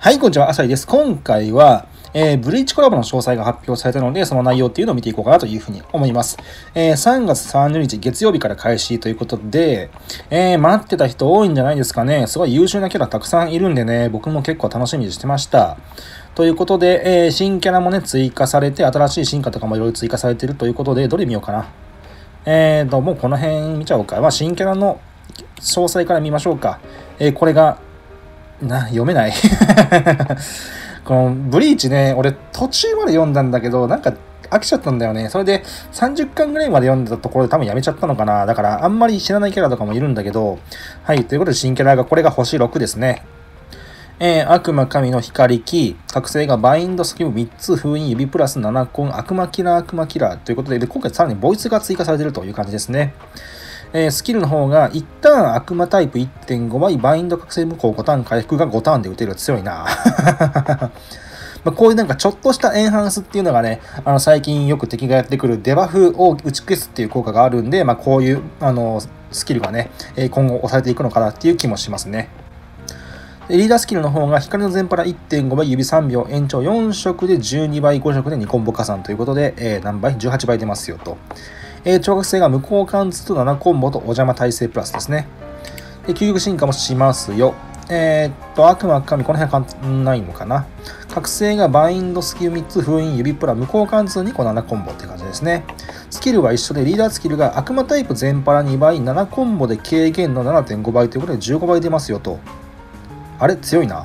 はい、こんにちは、浅井です。今回は、ブリーチコラボの詳細が発表されたので、その内容っていうのを見ていこうかなというふうに思います。3月30日月曜日から開始ということで、待ってた人多いんじゃないですかね。すごい優秀なキャラたくさんいるんでね、僕も結構楽しみにしてました。ということで、新キャラもね、追加されて、新しい進化とかもいろいろ追加されているということで、どれ見ようかな。もうこの辺見ちゃおうか。新キャラの詳細から見ましょうか。これが、読めないこのブリーチね、俺途中まで読んだんだけど、なんか飽きちゃったんだよね。それで30巻ぐらいまで読んでたところで多分やめちゃったのかな。だからあんまり知らないキャラとかもいるんだけど、はい、ということで新キャラが、これが星6ですね。悪魔神の光木、覚醒がバインドスキル3つ、封印指プラス7コン、悪魔キラーということで、今回さらにボイスが追加されているという感じですね。スキルの方が一旦悪魔タイプ 1.5 倍バインド覚醒無効5ターン回復が5ターンで打てる。強いなこういうなんかちょっとしたエンハンスっていうのがね、最近よく敵がやってくるデバフを打ち消すっていう効果があるんで、こういうスキルがね、今後押されていくのかなっていう気もしますね。リーダースキルの方が光の全パラ 1.5 倍指3秒延長4色で12倍5色で2コンボ加算ということで、何倍 ?18 倍出ますよと。超覚醒が無効貫通と7コンボとお邪魔耐性プラスですね。で、究極進化もしますよ。悪魔神、この辺は変わんないのかな。覚醒がバインドスキル3つ、封印指プラ無効貫通2個7コンボって感じですね。スキルは一緒で、リーダースキルが悪魔タイプ全パラ2倍、7コンボで軽減の 7.5 倍ということで15倍出ますよと。あれ強いな。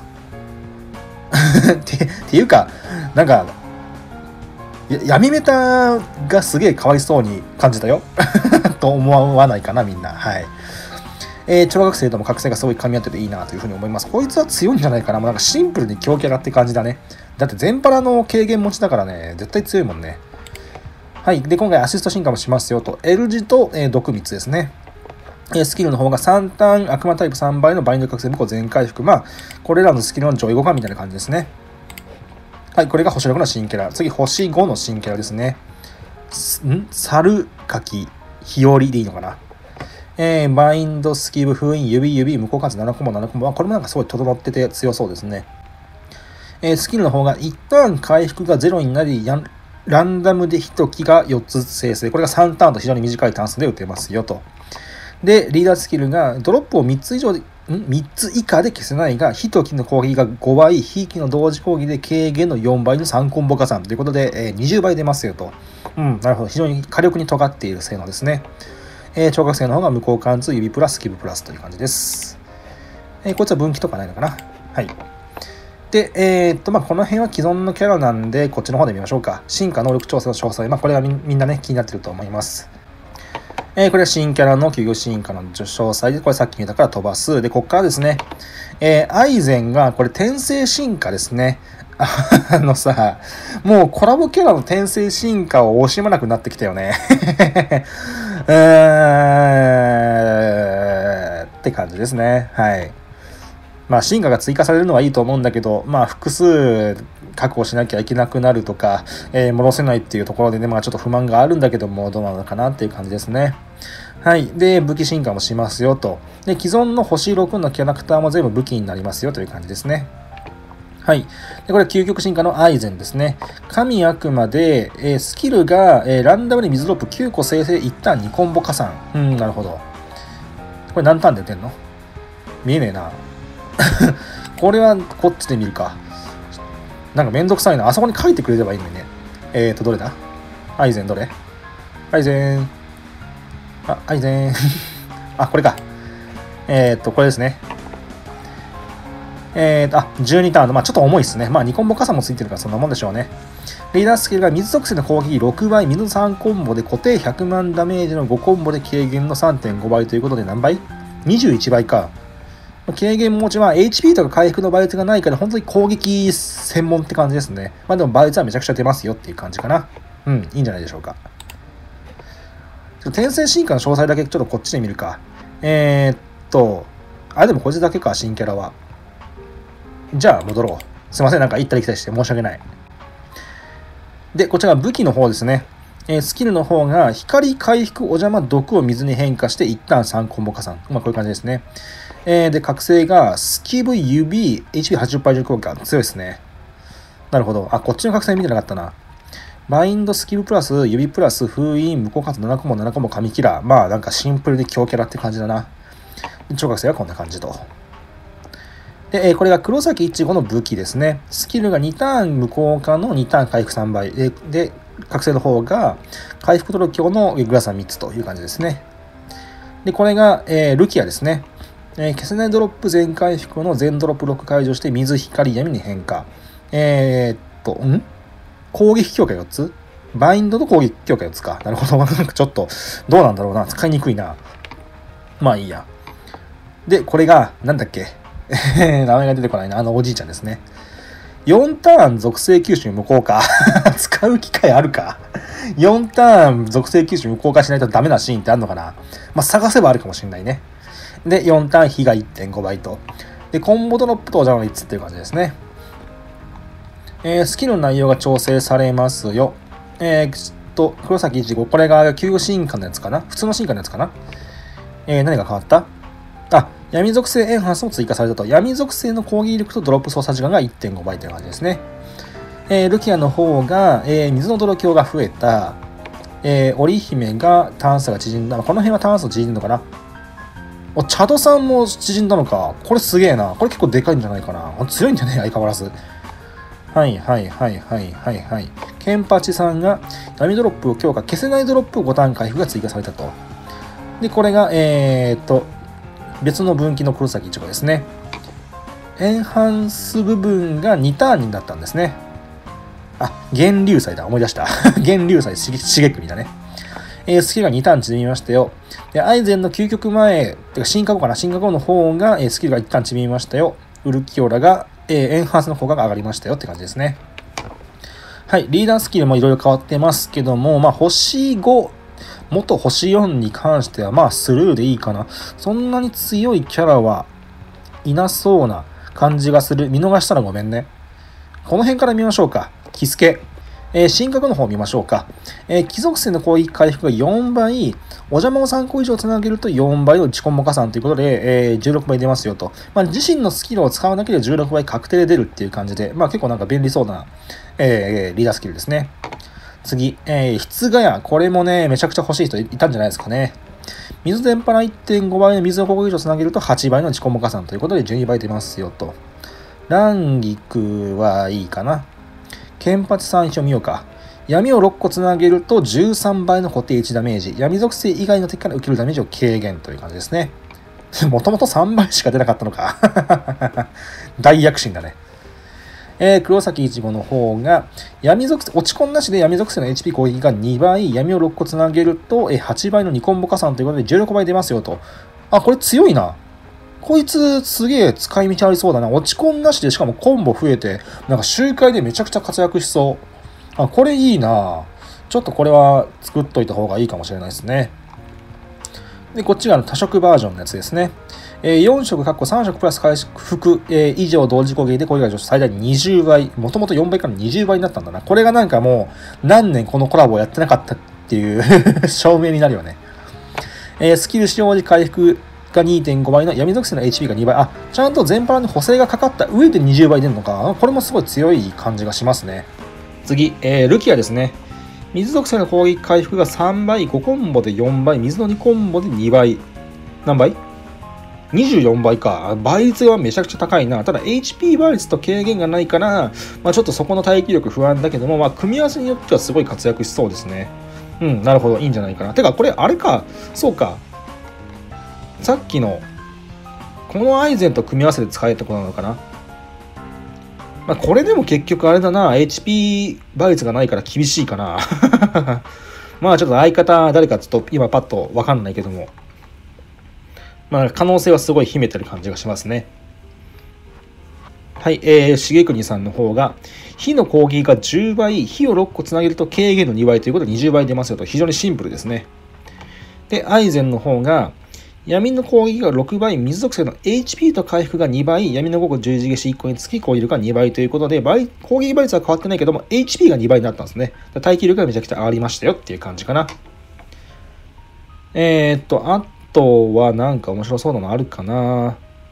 っていうか、なんか、闇メタがすげえかわいそうに感じたよ。と思わないかな、みんな。はい。超学生とも覚醒がすごい噛み合ってていいなというふうに思います。こいつは強いんじゃないかな。もうなんかシンプルに強キャラって感じだね。だって全パラの軽減持ちだからね、絶対強いもんね。はい。で、今回アシスト進化もしますよと。L 字と、毒蜜ですね。スキルの方が3ターン、悪魔タイプ3倍のバインド覚醒無効全回復。これらのスキルの上位互換みたいな感じですね。はい、これが星6の新キャラ。次、星5の新キャラですね。猿柿日和でいいのかな。バインド、スキル、封印、指、無効貫通7コンボ、7コンボ。これもなんかすごい整ってて強そうですね。スキルの方が一旦回復が0になり、ランダムで1機が4つ生成。これが3ターンと非常に短いターン数で打てますよと。で、リーダースキルがドロップを3つ以下で消せないが、1機の攻撃が5倍、非機の同時攻撃で軽減の4倍の3コンボ加算ということで、20倍出ますよと。なるほど。非常に火力に尖っている性能ですね。超覚醒の方が無効貫通、指プラス、キブプラスという感じです。こいつは分岐とかないのかな。はい。で、この辺は既存のキャラなんで、こっちの方で見ましょうか。進化能力調査の詳細。これはみんなね、気になってると思います。これは新キャラの究極進化の詳細で、これさっき見たから飛ばす。で、こっからですね、アイゼンが、これ転生進化ですね。もうコラボキャラの転生進化を惜しまなくなってきたよね。って感じですね。はい。進化が追加されるのはいいと思うんだけど、複数確保しなきゃいけなくなるとか、戻せないっていうところでね、ちょっと不満があるんだけども、どうなのかなっていう感じですね。はい。で、武器進化もしますよと。で、既存の星6のキャラクターも全部武器になりますよという感じですね。はい。で、これ、究極進化のアイゼンですね。神悪魔で、スキルが、ランダムで水ドロップ9個生成、一旦2コンボ加算。なるほど。これ何ターンで打てんの？見えねえな。これはこっちで見るか。なんかめんどくさいな。あそこに書いてくれればいいのにね。どれだ？アイゼンどれ？アイゼン。アイゼン。これか。これですね。12ターンの、ちょっと重いですね。2コンボ加算もついてるからそんなもんでしょうね。リーダースキルが水属性の攻撃6倍、水3コンボで固定100万ダメージの5コンボで軽減の 3.5 倍ということで何倍？ 21 倍か。軽減持ちは HP とか回復の倍率がないから本当に攻撃専門って感じですね。でも倍率はめちゃくちゃ出ますよっていう感じかな。いいんじゃないでしょうか。転生進化の詳細だけちょっとこっちで見るか。でもこいつだけか、新キャラは。じゃあ戻ろう。すいません、なんか行ったり来たりして申し訳ない。で、こちら武器の方ですね。スキルの方が光回復お邪魔毒を水に変化して一旦3コンボ加算。こういう感じですね。 で、覚醒が、スキブ、指、HP80% 以上効果。強いですね。なるほど。あ、こっちの覚醒見てなかったな。バインド、スキブプラス、指プラス、封印、無効活7コマ、7コマ、神キラー。まあ、なんかシンプルで強キャラって感じだな。超覚醒はこんな感じと。で、これが黒崎一護の武器ですね。スキルが2ターン無効化の2ターン回復3倍。で、覚醒の方が回復トロキョのグラサン3つという感じですね。で、これが、ルキアですね。消せないドロップ全回復の全ドロップ6解除して水、光、闇に変化。攻撃強化4つバインドと攻撃強化4つか。なるほど。なんかちょっと、どうなんだろうな。使いにくいな。まあいいや。で、これが、なんだっけ。名前が出てこないな。おじいちゃんですね。4ターン属性吸収無効化。使う機会あるか ?4 ターン属性吸収無効化しないとダメなシーンってあるのかな。まあ、探せばあるかもしれないね。で、4ターン比が 1.5 倍と。で、コンボドロップとお邪魔率っていう感じですね。スキルの内容が調整されますよ。黒崎一護。これが旧進化のやつかな。普通の進化のやつかな。何が変わった？あ、闇属性エンハンスも追加されたと。闇属性の攻撃力とドロップ操作時間が 1.5 倍という感じですね。ルキアの方が、水の泥鏡が増えた。織姫が炭素が縮んだ。この辺は炭素縮んだのかな。チャドさんも縮んだのか。これすげえな。これ結構でかいんじゃないかな。強いんだよね、相変わらず。はい。ケンパチさんが闇ドロップを強化。消せないドロップを5ターン回復が追加されたと。で、これが、別の分岐の黒崎一護ですね。エンハンス部分が2ターンになったんですね。あ、源流祭だ。思い出した。源流祭、茂国だね。スキルが2ターン縮みましたよ。で、アイゼンの究極前、てか進化後かな。進化後の方が、スキルが1ターン縮みましたよ。ウルキオラが、エンハンスの効果が上がりましたよって感じですね。はい。リーダースキルもいろいろ変わってますけども、まあ、星5、元星4に関しては、まあ、スルーでいいかな。そんなに強いキャラはいなそうな感じがする。見逃したらごめんね。この辺から見ましょうか。キスケ。進化後の方を見ましょうか。貴族性の攻撃回復が4倍、お邪魔を3個以上つなげると4倍の打ちコンボ加算ということで、16倍出ますよと。まあ、自身のスキルを使うだけで16倍確定で出るっていう感じで、まあ結構なんか便利そうな、リーダースキルですね。次、筆ヶ谷。これもね、めちゃくちゃ欲しい人いたんじゃないですかね。水電波の 1.5 倍の水の攻撃以上つなげると8倍の打ちコンボ加算ということで12倍出ますよと。乱菊はいいかな。剣八さん一応見ようか。闇を6個つなげると13倍の固定1ダメージ。闇属性以外の敵から受けるダメージを軽減という感じですね。もともと3倍しか出なかったのか。大躍進だね。黒崎一護の方が、闇属性、落ち込んなしで闇属性の HP 攻撃が2倍、闇を6個つなげると8倍の2コンボ加算ということで16倍出ますよと。あ、これ強いな。こいつすげえ使い道ありそうだな。落ち込んなしでしかもコンボ増えて、なんか周回でめちゃくちゃ活躍しそう。あ、これいいな。ちょっとこれは作っといた方がいいかもしれないですね。で、こっちが多色バージョンのやつですね。4色、3色プラス回復、以上同時攻撃で攻撃が最大20倍。もともと4倍から20倍になったんだな。これがなんかもう何年このコラボをやってなかったっていう証明になるよね。スキル使用時回復が 2.5 倍の闇属性の HP が2倍。あ、ちゃんと全般に補正がかかった上で20倍出るのか。これもすごい強い感じがしますね。次、ルキアですね。水属性の攻撃回復が3倍、5コンボで4倍、水の2コンボで2倍。何倍 ?24 倍か。倍率はめちゃくちゃ高いな。ただ HP 倍率と軽減がないから、まあ、ちょっとそこの耐久力不安だけども、まあ、組み合わせによってはすごい活躍しそうですね。うん、なるほど。いいんじゃないかな。てか、これ、あれか。そうか。さっきの、このアイゼンと組み合わせて使えたことなのかな。まあ、これでも結局あれだな。HP 倍率がないから厳しいかな。まあちょっと相方誰かちょっと今パッとわかんないけども。まあ可能性はすごい秘めてる感じがしますね。はい、重国さんの方が、火の攻撃が10倍、火を6個つなげると軽減の2倍ということで20倍出ますよと、非常にシンプルですね。で、アイゼンの方が、闇の攻撃が6倍、水属性の HP と回復が2倍、闇の5個十字消し1個につき攻撃力が2倍ということで、攻撃倍率は変わってないけども、HP が2倍になったんですね。耐久力がめちゃくちゃ上がりましたよっていう感じかな。あとはなんか面白そうなのあるかな。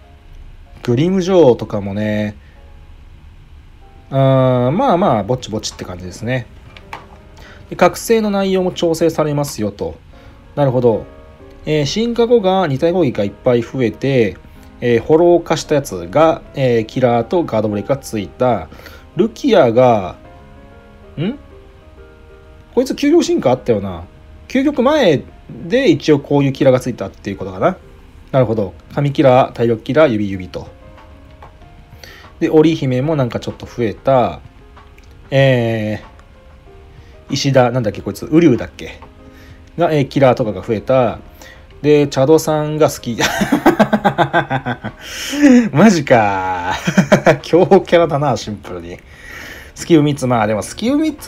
グリムジョーとかもね、まあまあ、ぼちぼちって感じですね。で覚醒の内容も調整されますよと。なるほど。進化後が2体攻撃がいっぱい増えて、フォロー化したやつが、キラーとガードブレイクがついた。ルキアが、こいつ究極進化あったよな。究極前で一応こういうキラーがついたっていうことかな。なるほど。神キラー、体力キラー、指と。で、織姫もなんかちょっと増えた。石田、なんだっけこいつ、ウリュウだっけが、キラーとかが増えた。で、チャドさんが好き。マジか。強キャラだな、シンプルに。スキル3つ。まあでもスキル3つって、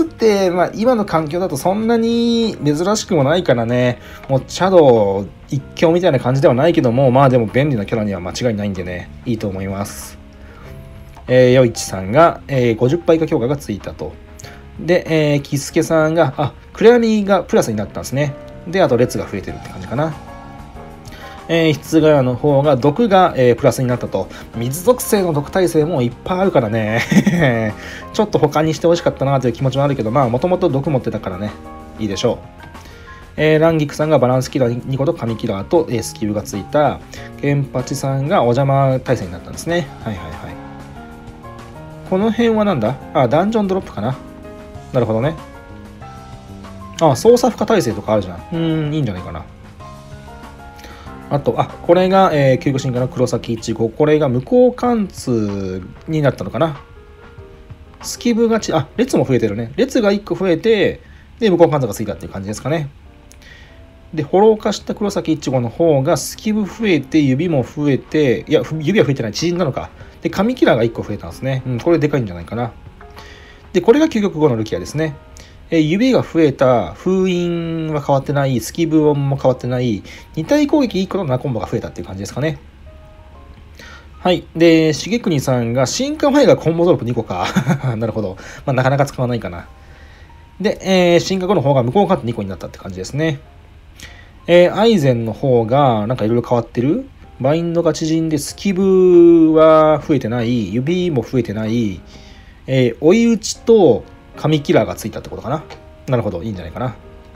まあ今の環境だとそんなに珍しくもないからね。もうチャド一強みたいな感じではないけども、まあでも便利なキャラには間違いないんでね、いいと思います。ヨイチさんが、50倍化強化がついたと。で、キスケさんが、暗闇がプラスになったんですね。で、あと列が増えてるって感じかな。室ヶ谷の方が毒が、プラスになったと。水属性の毒耐性もいっぱいあるからね。ちょっと他にしてほしかったなという気持ちもあるけど、まあもともと毒持ってたからね、いいでしょう。ランギクさんがバランスキラー2個と神キラーと、スキルがついた。ケンパチさんがお邪魔耐性になったんですね。はいはいはい。この辺はなんだ？ダンジョンドロップかな。なるほどね。操作負荷耐性とかあるじゃん。いいんじゃないかな。あと、これが、究極進化の黒崎1号。これが無効貫通になったのかな。スキブが列も増えてるね。列が1個増えて、で、無効貫通がついたっていう感じですかね。で、フォロー化した黒崎1号の方がスキブ増えて、指も増えて、いや、指は増えてない。縮んだのか。で、紙キラーが1個増えたんですね。これでかいんじゃないかな。で、これが究極後のルキアですね。指が増えた、封印は変わってない、スキブ音も変わってない、2体攻撃1個のナコンボが増えたっていう感じですかね。はい。で、しげくにさんが、進化前がコンボドロップ2個か。なるほど。まあ、なかなか使わないかな。で、進化後の方が無効カット2個になったって感じですね。アイゼンの方が、なんかいろいろ変わってる。バインドが縮んで、スキブは増えてない、指も増えてない、追い打ちと、神キラーがついたってことかな。なるほど。いいんじゃないかな。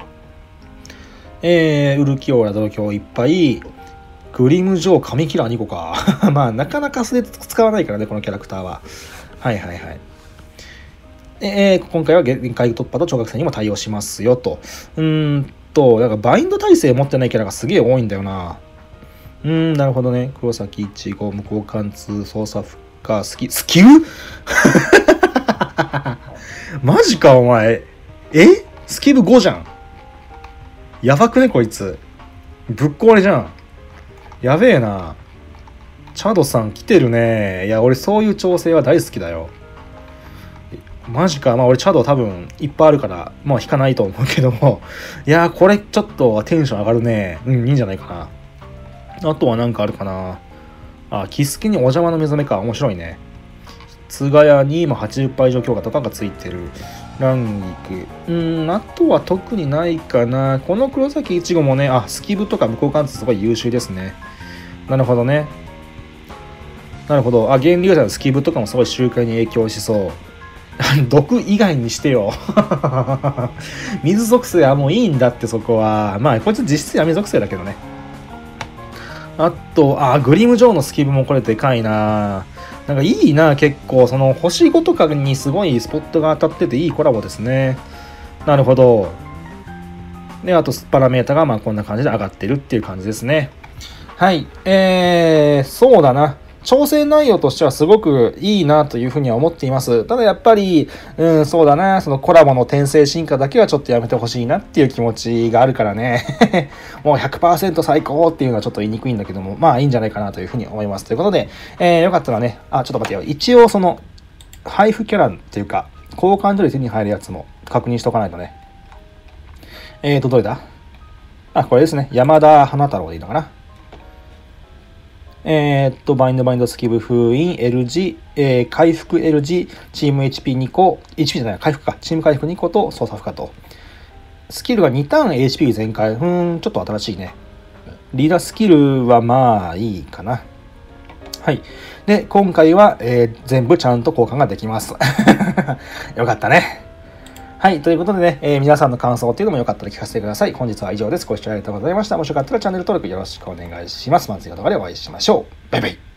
ウルキオーラ、ドロキョウいっぱい。グリムジョー、神キラー2個か。まあ、なかなか素で使わないからね、このキャラクターは。はいはいはい。今回は限界突破と超覚醒にも対応しますよと。なんかバインド耐性持ってないキャラがすげえ多いんだよな。なるほどね。黒崎1号、無効貫通、操作負荷、スキルマジかお前。スキル5じゃん。やばくねこいつ。ぶっ壊れじゃん。やべえな。チャドさん来てるね。いや、俺そういう調整は大好きだよ。マジか。まあ俺チャド多分いっぱいあるから、まあ引かないと思うけども。いやこれちょっとテンション上がるね。いいんじゃないかな。あとはなんかあるかな。キスケにお邪魔の目覚めか。面白いね。津ヶ谷に今80%以上強化とかがついてる。ランギク。あとは特にないかな。この黒崎いちごもね、スキブとか無効貫通すごい優秀ですね。なるほどね。なるほど。原流者のスキブとかもすごい周回に影響しそう。毒以外にしてよ。水属性はもういいんだってそこは。まあこいつ実質闇属性だけどね。あと、グリムジョーのスキブもこれでかいな。なんかいいな、結構。その星5とかにすごいスポットが当たってていいコラボですね。なるほど。で、あとパラメータがまあこんな感じで上がってるっていう感じですね。はい。そうだな。挑戦内容としてはすごくいいなというふうには思っています。ただやっぱり、そうだな、そのコラボの転生進化だけはちょっとやめてほしいなっていう気持ちがあるからね。もう 100% 最高っていうのはちょっと言いにくいんだけども、まあいいんじゃないかなというふうに思います。ということで、よかったらね、ちょっと待ってよ。一応その、配布キャラっていうか、交換所で手に入るやつも確認しとかないとね。どれだ？これですね。山田花太郎でいいのかな。バインドスキブ封印 L 字、回復 L 字、チーム HP2 個、HP じゃない、回復か。チーム回復2個と操作負荷と。スキルが2ターン HP 全開。ちょっと新しいね。リーダースキルはまあいいかな。はい。 で、今回は、全部ちゃんと交換ができます。よかったね。はい。ということでね、皆さんの感想っていうのもよかったら聞かせてください。本日は以上です。ご視聴ありがとうございました。もしよかったらチャンネル登録よろしくお願いします。まず次の動画でお会いしましょう。バイバイ。